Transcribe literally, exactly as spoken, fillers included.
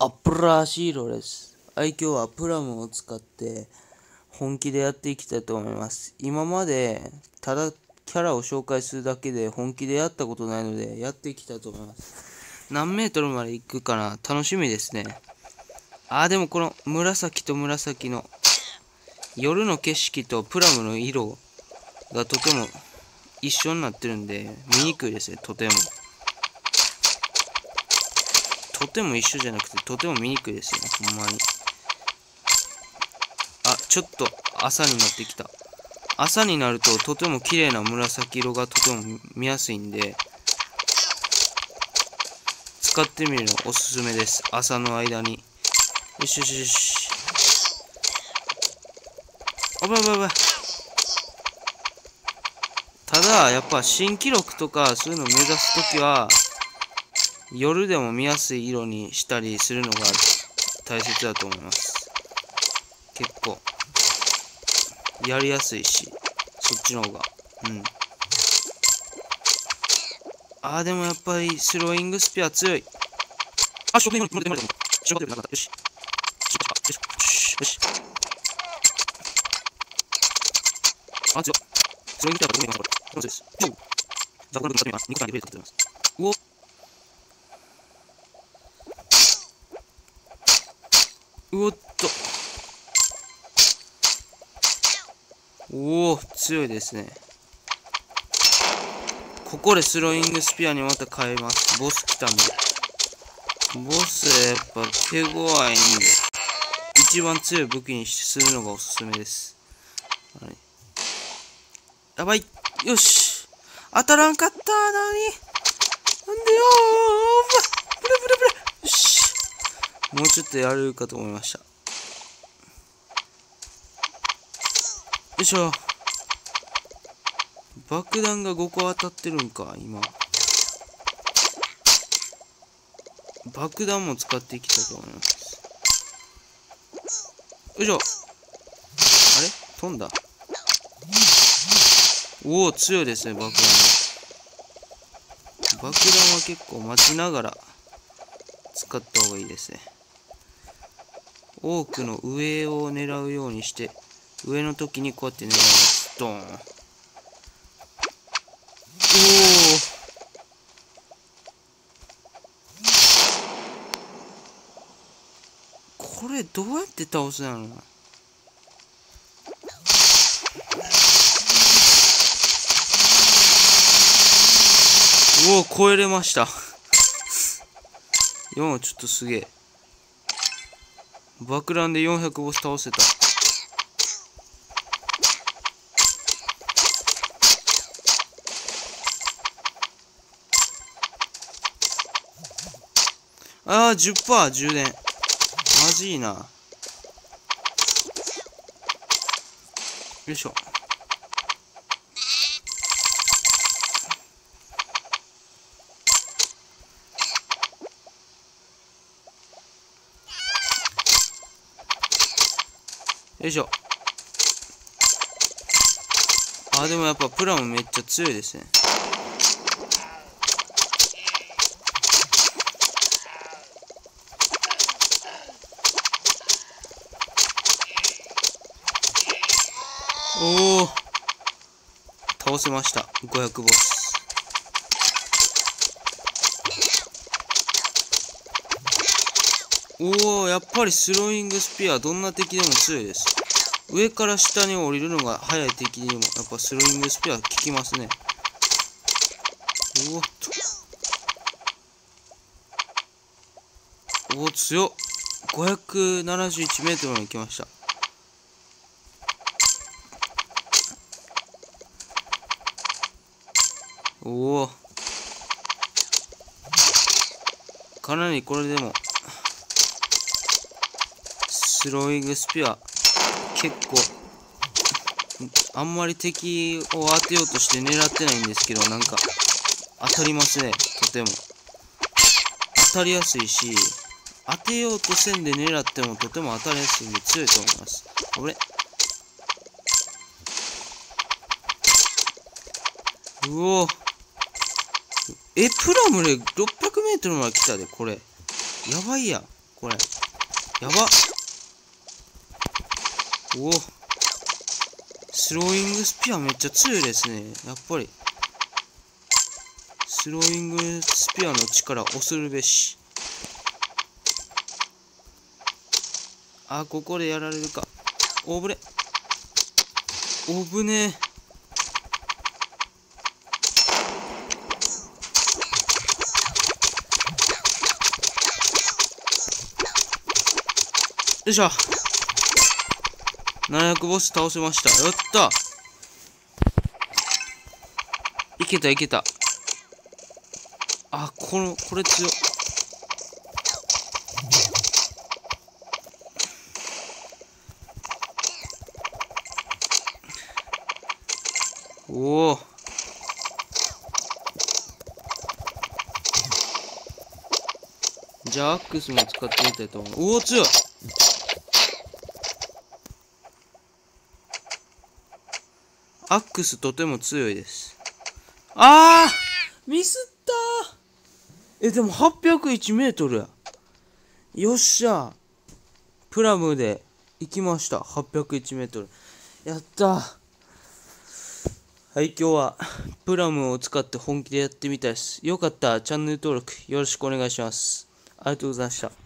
あ、プラシーロです。はい、今日はプラムを使って本気でやっていきたいと思います。今までただキャラを紹介するだけで本気でやったことないのでやっていきたいと思います。何メートルまで行くかな、楽しみですね。あー、でもこの紫と紫の夜の景色とプラムの色がとても一緒になってるんで見にくいですね。とてもとても一緒じゃなくてとても見にくいですよね、ほんまに。あ、ちょっと朝になってきた。朝になるととても綺麗な紫色がとても見やすいんで使ってみるのおすすめです。朝の間に。よしよしよし。あばばば。ただやっぱ新記録とかそういうのを目指すときは夜でも見やすい色にしたりするのが大切だと思います。結構やりやすいし、そっちの方が。うん。あー、でもやっぱりスローイングスピア強い。あ、しょっぱい、今の出ました。しょっぱい、なかった。よし。よし。よし。あ、強い。スローイングスピアがどこにいますか、これ。これ強いです。よっ。じゃあ、この分使ってみます。肉感でプレイ使ってみます。うお。うおっと。おお、強いですね。ここでスローイングスピアにまた変えます。ボス来たんで。ボスやっぱ手強いんで、一番強い武器にするのがおすすめです。はい、やばい。よし。当たらんかった。なになんでよー。ブレブレブレ。よし。もうちょっとやれるかと思いました。よいしょ。爆弾がごこ当たってるんか、今。爆弾も使っていきたいと思います。よいしょ。あれ飛んだ。おお、強いですね、爆弾。爆弾は結構待ちながら使った方がいいですね。多くの上を狙うようにして、上の時にこうやって狙います。ドーン。おお、これどうやって倒すんやろな。おお、超えれました。よんはちょっとすげえ。爆弾でよんひゃくボス倒せた。ああ、じゅっパーセント 充電。マジいいな。よいしょ。よいしょ。あ、でもやっぱプラもめっちゃ強いですね。おお、倒せました。ごひゃくボス。おお、やっぱりスローイングスピアどんな敵でも強いです。上から下に降りるのが速い敵にもやっぱスローイングスピア効きますね。おっと。おお、強っ。ごひゃくななじゅういちメートルまで行きました。おお、かなりこれでもスローイングスピア結構あんまり敵を当てようとして狙ってないんですけど、なんか当たりますね。とても当たりやすいし、当てようとせんで狙ってもとても当たりやすいんで強いと思います。あれ、うお、え、プラムでろっぴゃくメートルまで来たで。これやばいやん。 これ。やばっ。おお。スローイングスピアめっちゃ強いですね。やっぱり。スローイングスピアの力恐るべし。あ、ここでやられるか。おぶれ。おぶねえ。よいしょ。ななひゃくボス倒せました。やった。いけたいけた。あ、この、これ強っ。おお。じゃあアックスも使ってみたいと思う。おお、強い。アックスとても強いです。ああ、ミスったー。え、でもはっぴゃくいちメートルや。よっしゃ。プラムで行きました。はっぴゃくいちメートル。やったー。はい、今日はプラムを使って本気でやってみたいです。よかったらチャンネル登録よろしくお願いします。ありがとうございました。